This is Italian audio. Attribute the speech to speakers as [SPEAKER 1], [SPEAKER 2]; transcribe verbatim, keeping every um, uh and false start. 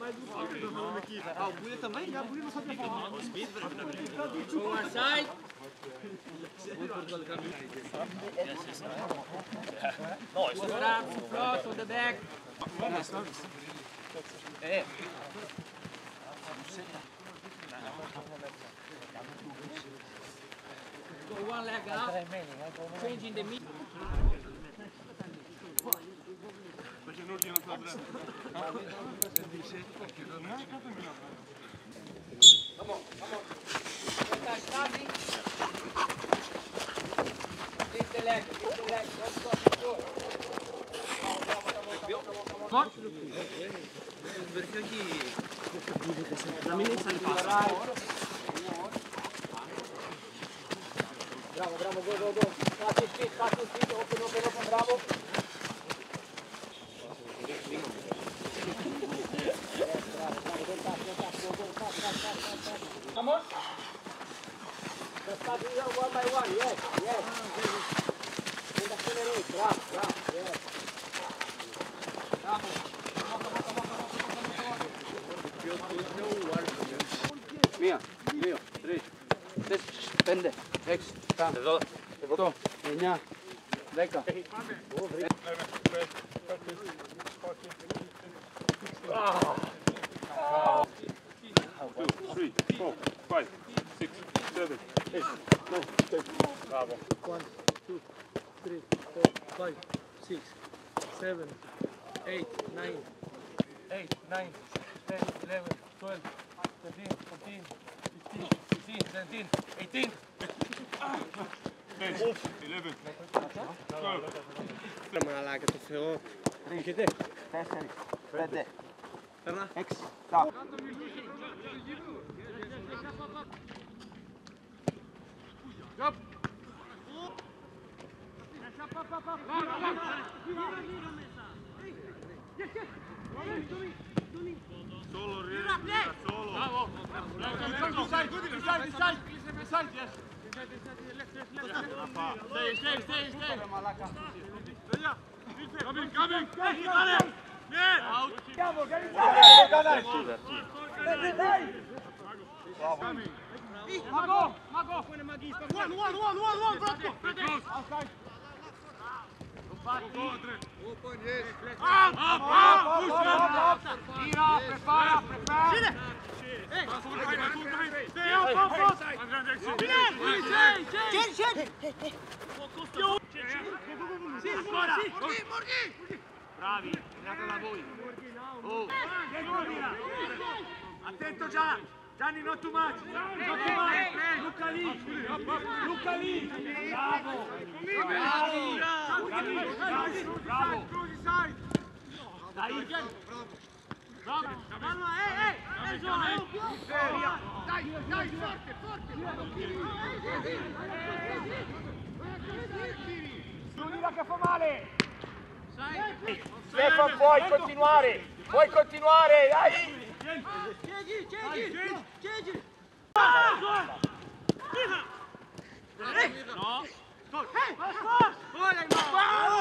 [SPEAKER 1] Ah, o Buia também? A Buia não sabia falar.
[SPEAKER 2] One side. No, it's the arms, the front, on the back. Eh. Go one leg out, changing the middle. Come on, come on. Standing. Lift the leg, lift the leg, don't stop, go. Come on. Perché chi... La mini sta Bravo, bravo, go, go, go. Fast speed, fast speed, open, open, open, bravo. Come on. Just start it one by one, yes, yes. And accelerate, bravo, bravo, yes. Bravo. Via, via, três. Pende, ex, tam. To, minha. Leca.
[SPEAKER 3] Two, three, four, five, six, seven, eight, nine, ten. Bravo.
[SPEAKER 4] One, two, three, four, five, six, seven, eight, nine, eight, nine, ten, eleven, twelve, thirteen, fourteen, fifteen, sixteen, seventeen, eighteen.
[SPEAKER 3] ten, eleven, twelve.
[SPEAKER 1] Ma la che ti feo. Che te?
[SPEAKER 5] Tesseri, pede.
[SPEAKER 1] Ferma?
[SPEAKER 5] Ex, ta.
[SPEAKER 3] Up. Solo, Rina, solo. Bravo. Decide, decide, decide, decide, yes. Stay, stay, stay, stay. Coming, coming. Out. Coming.
[SPEAKER 1] Mago, Mago, fue el maguista. One, one, one, one, one, Franco.
[SPEAKER 3] Outside. Go, Andre.
[SPEAKER 1] Open, yes.
[SPEAKER 3] Up, up, up. Push it.
[SPEAKER 1] Tira, prepara, prepara.
[SPEAKER 3] Hey. Stay up, up, up. Andre,
[SPEAKER 1] Change, change.
[SPEAKER 3] Sì, ancora. Morghi, Morghi. Bravi, andate da voi. Oh. Attento già. Gianni, not too much. Not too much. Luca lì. Luca lì. Bravo. Bravo. Bravo. Dai. Bravo. Calma, ehi, ehi. Dai, dai, forte, forte.
[SPEAKER 1] Giulia che fa male.
[SPEAKER 5] Stefan, puoi continuare. Puoi continuare, dai.
[SPEAKER 1] Change, change, change.
[SPEAKER 3] No.
[SPEAKER 1] Hey, pass, pass. Olha, irmão.